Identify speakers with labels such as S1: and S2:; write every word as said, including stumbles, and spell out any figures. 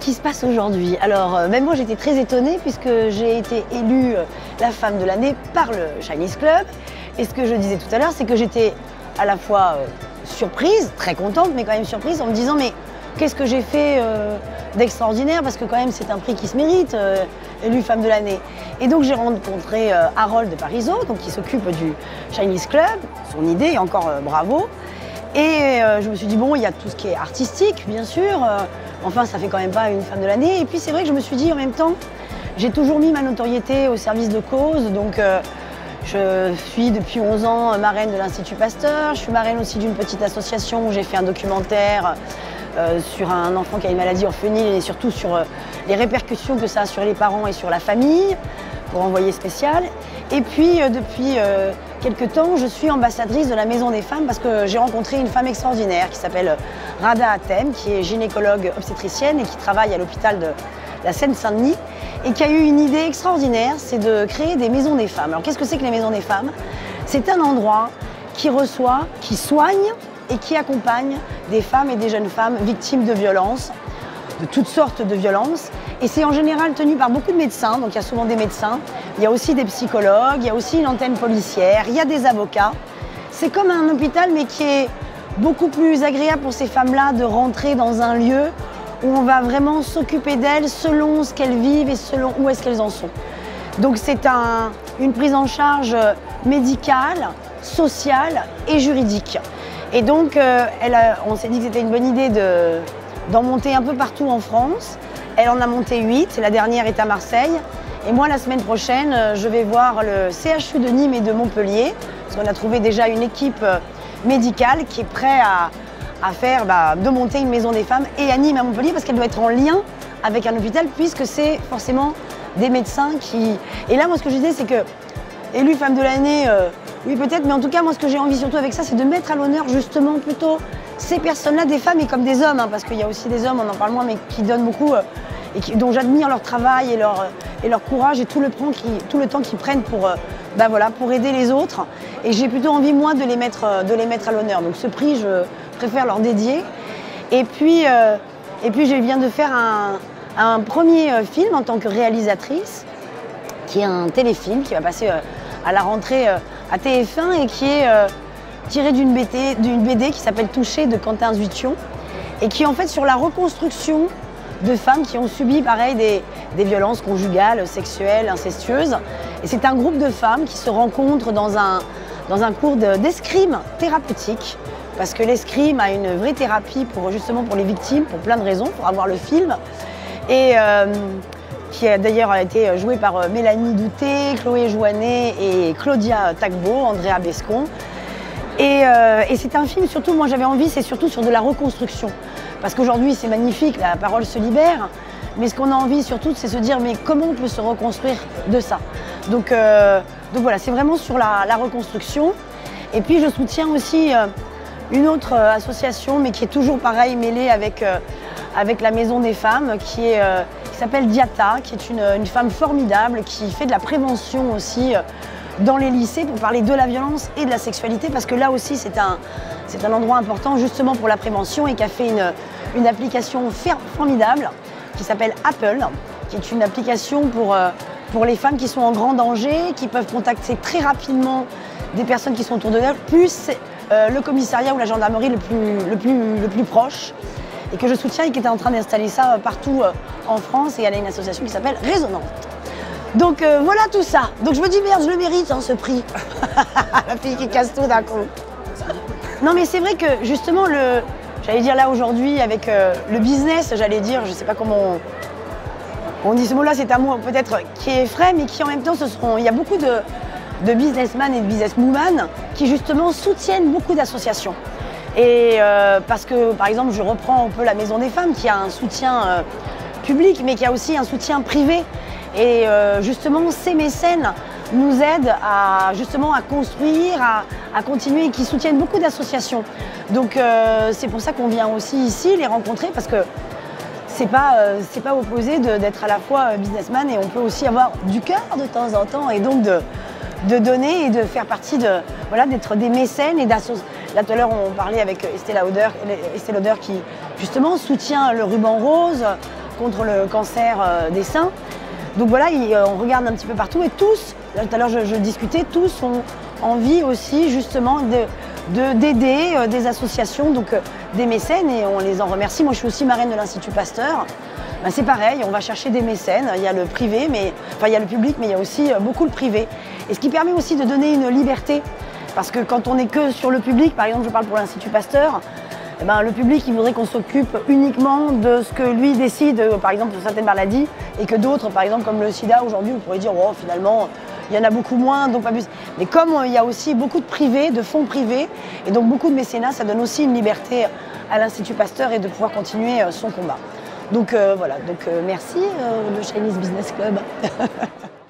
S1: qui se passe aujourd'hui? Alors, euh, même moi j'étais très étonnée puisque j'ai été élue euh, la femme de l'année par le Chinese Club. Et ce que je disais tout à l'heure, c'est que j'étais à la fois euh, surprise, très contente, mais quand même surprise en me disant mais qu'est-ce que j'ai fait euh, d'extraordinaire? Parce que quand même c'est un prix qui se mérite, euh, élue femme de l'année. Et donc j'ai rencontré euh, Harold de Parisot, donc qui s'occupe du Chinese Club, son idée, et encore euh, bravo. Et euh, je me suis dit bon, il y a tout ce qui est artistique, bien sûr. Euh, enfin, ça fait quand même pas une femme de l'année. Et puis c'est vrai que je me suis dit en même temps, j'ai toujours mis ma notoriété au service de cause. Donc euh, je suis depuis onze ans marraine de l'Institut Pasteur. Je suis marraine aussi d'une petite association où j'ai fait un documentaire euh, sur un enfant qui a une maladie orpheline et surtout sur euh, les répercussions que ça a sur les parents et sur la famille, pour Envoyé spécial. Et puis euh, depuis euh, quelques temps, je suis ambassadrice de la Maison des Femmes parce que j'ai rencontré une femme extraordinaire qui s'appelle Rada Hatem, qui est gynécologue obstétricienne et qui travaille à l'hôpital de la Seine-Saint-Denis et qui a eu une idée extraordinaire, c'est de créer des maisons des femmes. Alors qu'est-ce que c'est que les maisons des femmes? C'est un endroit qui reçoit, qui soigne et qui accompagne des femmes et des jeunes femmes victimes de violences, de toutes sortes de violences. Et c'est en général tenu par beaucoup de médecins, donc il y a souvent des médecins, il y a aussi des psychologues, il y a aussi une antenne policière, il y a des avocats. C'est comme un hôpital mais qui est beaucoup plus agréable pour ces femmes-là de rentrer dans un lieu où on va vraiment s'occuper d'elles selon ce qu'elles vivent et selon où est-ce qu'elles en sont. Donc c'est un, une prise en charge médicale, sociale et juridique. Et donc euh, elle a, on s'est dit que c'était une bonne idée de, d'en monter un peu partout en France. Elle en a monté huit, la dernière est à Marseille. Et moi, la semaine prochaine, je vais voir le C H U de Nîmes et de Montpellier, parce qu'on a trouvé déjà une équipe médicale qui est prête à, à faire, bah, de monter une maison des femmes et à Nîmes et à Montpellier, parce qu'elle doit être en lien avec un hôpital, puisque c'est forcément des médecins qui... Et là, moi, ce que je disais, c'est que, élue femme de l'année, euh, oui peut-être, mais en tout cas, moi, ce que j'ai envie surtout avec ça, c'est de mettre à l'honneur justement plutôt ces personnes-là, des femmes et comme des hommes, hein, parce qu'il y a aussi des hommes, on en parle moins, mais qui donnent beaucoup, euh, et qui, dont j'admire leur travail et leur, et leur courage et tout le, qui, tout le temps qu'ils prennent pour, euh, bah voilà, pour aider les autres. Et j'ai plutôt envie, moi, de les mettre, de les mettre à l'honneur. Donc ce prix, je préfère leur dédier. Et puis, euh, et puis je viens de faire un, un premier film en tant que réalisatrice, qui est un téléfilm qui va passer euh, à la rentrée euh, à T F un et qui est... Euh, tiré d'une B D, d'une B D qui s'appelle Touché de Quentin Zuition et qui est en fait sur la reconstruction de femmes qui ont subi pareil des, des violences conjugales, sexuelles, incestueuses. Et c'est un groupe de femmes qui se rencontrent dans un, dans un cours d'escrime thérapeutique parce que l'escrime a une vraie thérapie pour, justement pour les victimes, pour plein de raisons, pour avoir le film. Et euh, qui a d'ailleurs été joué par Mélanie Douté, Chloé Jouanet et Claudia Tagbo, Andrea Bescon. Et, euh, et c'est un film, surtout, moi j'avais envie, c'est surtout sur de la reconstruction. Parce qu'aujourd'hui c'est magnifique, la parole se libère, mais ce qu'on a envie surtout, c'est se dire mais comment on peut se reconstruire de ça. Donc, euh, donc voilà, c'est vraiment sur la, la reconstruction. Et puis je soutiens aussi euh, une autre euh, association, mais qui est toujours pareil, mêlée avec, euh, avec la Maison des Femmes, qui est, euh, qui s'appelle Diata, qui est une, une femme formidable, qui fait de la prévention aussi, euh, dans les lycées pour parler de la violence et de la sexualité parce que là aussi c'est un, c'est un endroit important justement pour la prévention et qui a fait une, une application formidable qui s'appelle Apple, qui est une application pour, euh, pour les femmes qui sont en grand danger, qui peuvent contacter très rapidement des personnes qui sont autour d'elles, plus euh, le commissariat ou la gendarmerie le plus, le, plus, le plus proche et que je soutiens et qui est en train d'installer ça partout euh, en France et elle a une association qui s'appelle Résonante. Donc euh, voilà tout ça. Donc je me dis merde, je le mérite hein, ce prix. La fille qui casse tout d'un coup. Non mais c'est vrai que justement, le, j'allais dire là aujourd'hui avec euh, le business, j'allais dire, je sais pas comment on, on dit ce mot-là, c'est un mot peut-être qui est frais, mais qui en même temps, ce seront, il y a beaucoup de, de businessmen et de businesswomen qui justement soutiennent beaucoup d'associations. Et euh, parce que par exemple, je reprends un peu la Maison des Femmes qui a un soutien euh, public, mais qui a aussi un soutien privé. Et euh, justement, ces mécènes nous aident à, justement, à construire, à, à continuer et qui soutiennent beaucoup d'associations. Donc euh, c'est pour ça qu'on vient aussi ici les rencontrer parce que c'est pas, euh, c'est pas opposé d'être à la fois businessman et on peut aussi avoir du cœur de temps en temps et donc de, de donner et de faire partie de, voilà, d'être des mécènes et d'associer. Là tout à l'heure on parlait avec Estée Lauder, Estée Lauder qui justement soutient le ruban rose, contre le cancer euh, des seins. Donc voilà, il, euh, on regarde un petit peu partout et tous, là, tout à l'heure je, je discutais, tous ont envie aussi justement de, de, d'aider euh, des associations, donc euh, des mécènes, et on les en remercie. Moi je suis aussi marraine de l'Institut Pasteur. Ben, c'est pareil, on va chercher des mécènes, il y a le privé, mais, enfin il y a le public, mais il y a aussi euh, beaucoup le privé. Et ce qui permet aussi de donner une liberté, parce que quand on n'est que sur le public, par exemple je parle pour l'Institut Pasteur, eh ben, le public il voudrait qu'on s'occupe uniquement de ce que lui décide, euh, par exemple pour certaines maladies, et que d'autres, par exemple comme le sida aujourd'hui, on pourrait dire oh, finalement il y en a beaucoup moins, donc pas plus. Mais comme euh, il y a aussi beaucoup de privés, de fonds privés, et donc beaucoup de mécénat, ça donne aussi une liberté à l'Institut Pasteur et de pouvoir continuer euh, son combat. Donc euh, voilà, donc euh, merci euh, le Chinese Business Club.